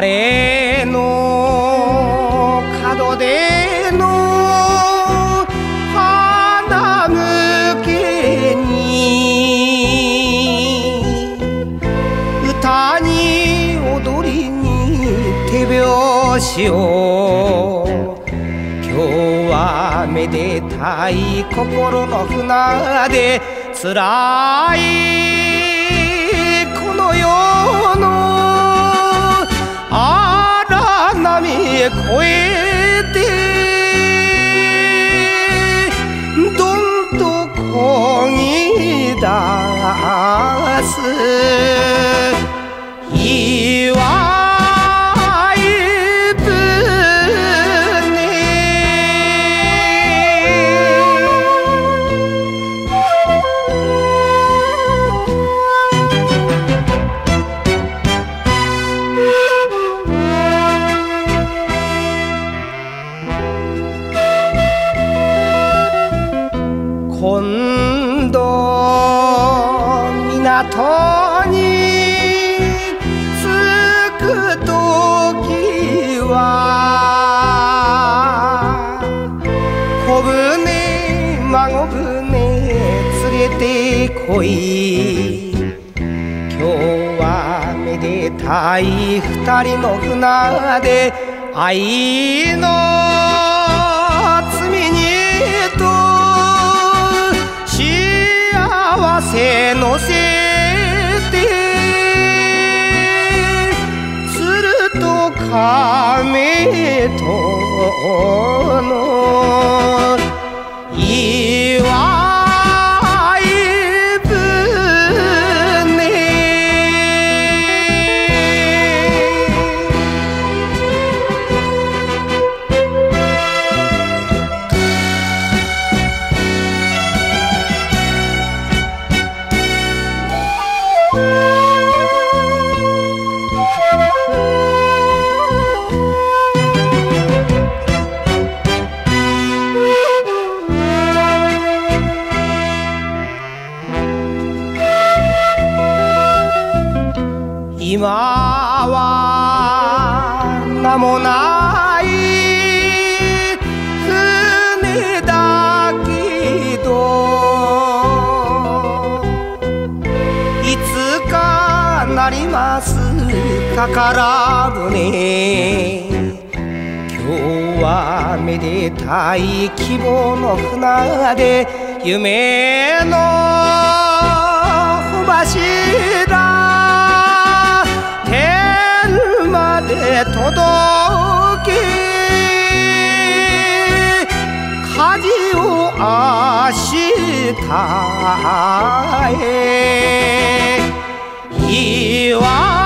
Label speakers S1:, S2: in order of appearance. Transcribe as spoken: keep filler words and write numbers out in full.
S1: 誰の門での花向けに歌に踊りに手拍子を今日はめでたい心の船でつらいこの世の荒波へ越えてどんとこぎ出す岩今度港に着くときは小舟孫舟連れてこい今日はめでたい二人の船で愛の罪にと幸せ乗せて鶴と亀との祝い船今は名もない船だけどいつかなります宝船今日はめでたい希望の船で夢の帆柱天まで届け舵を明日へ祝